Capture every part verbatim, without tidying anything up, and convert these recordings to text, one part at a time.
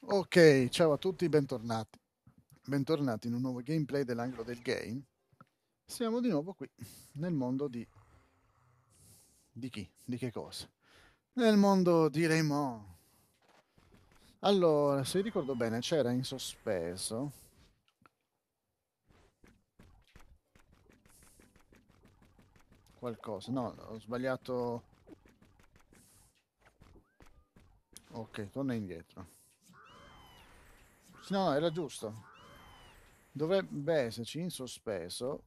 Ok, ciao a tutti, bentornati. Bentornati in un nuovo gameplay dell'angolo del game. Siamo di nuovo qui, nel mondo di... Di chi? Di che cosa? Nel mondo di Raymond. Allora, se ricordo bene, c'era in sospeso... qualcosa. No, ho sbagliato... Ok, torna indietro. No, era giusto. Dovrebbe esserci in sospeso...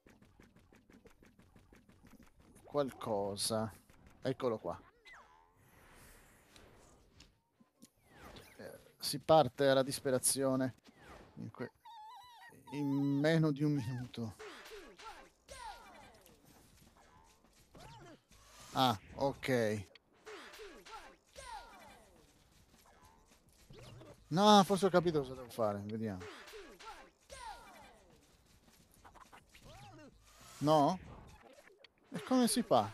qualcosa. Eccolo qua. Eh, si parte alla disperazione in, que- in meno di un minuto. Ah, ok. No, forse ho capito cosa devo fare. Vediamo. No? E come si fa?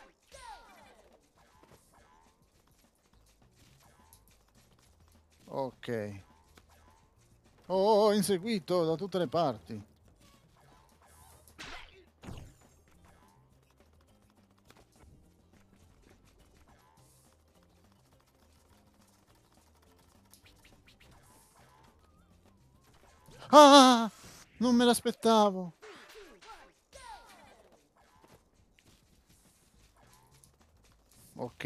Ok. Oh, ho inseguito da tutte le parti. Ah! Non me l'aspettavo. Ok.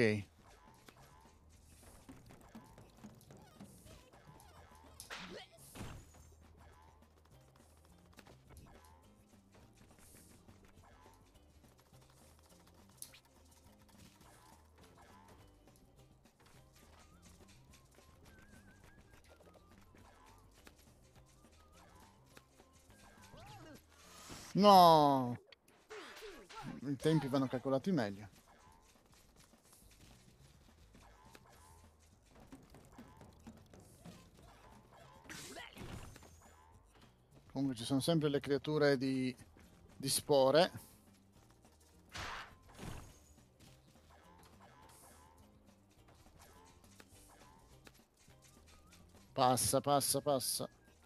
No! I tempi vanno calcolati meglio. Comunque ci sono sempre le creature di, di spore. Passa, passa, passa.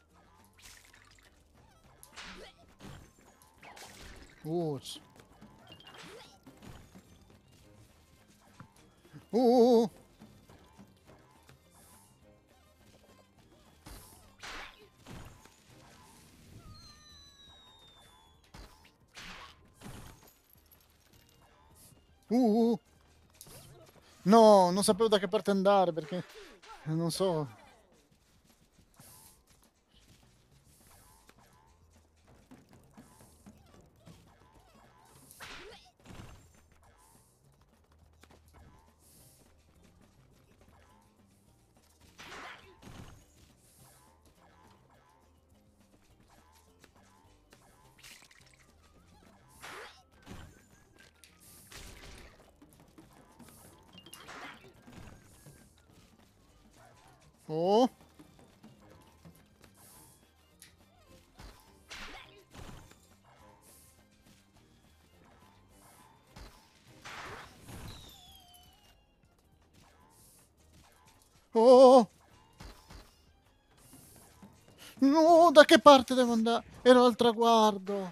Uh. Uh. Uh. No, non sapevo da che parte andare perché... Non so... Oh. Oh. No, da che parte devo andare? Ero al traguardo.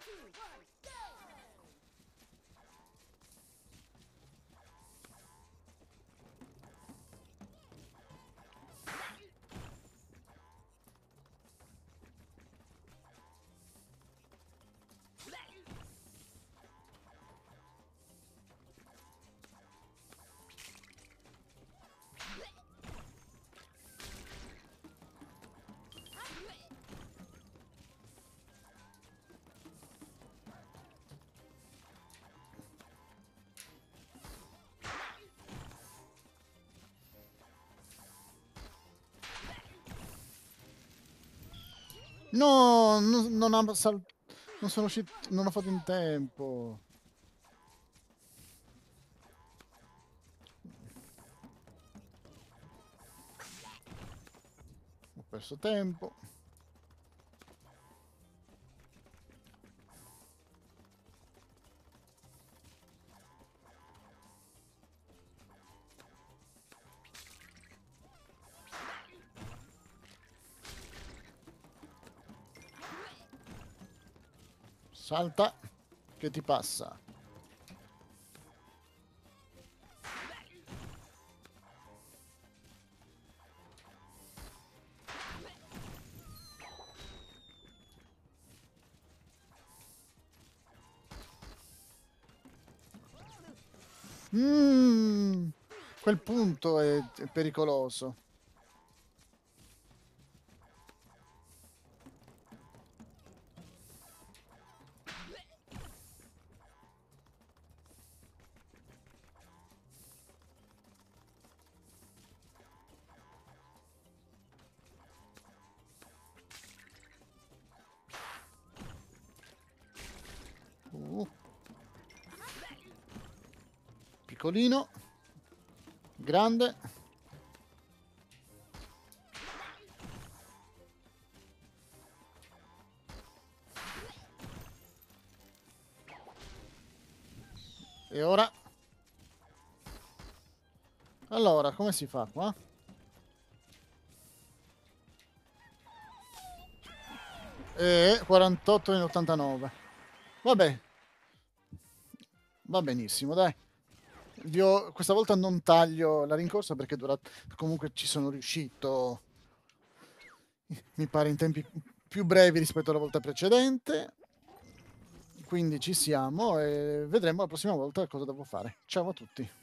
No, non, non, ha sal- non sono uscito, non ho fatto in tempo. Ho perso tempo. Salta, che ti passa. Mm, quel punto è, è pericoloso. Uh. Piccolino, grande. E ora? Allora, come si fa qua? E quarantotto in ottantanove. Vabbè. Va benissimo, dai. Io questa volta non taglio la rincorsa perché dura... comunque ci sono riuscito, mi pare, in tempi più brevi rispetto alla volta precedente. Quindi ci siamo e vedremo la prossima volta cosa devo fare. Ciao a tutti.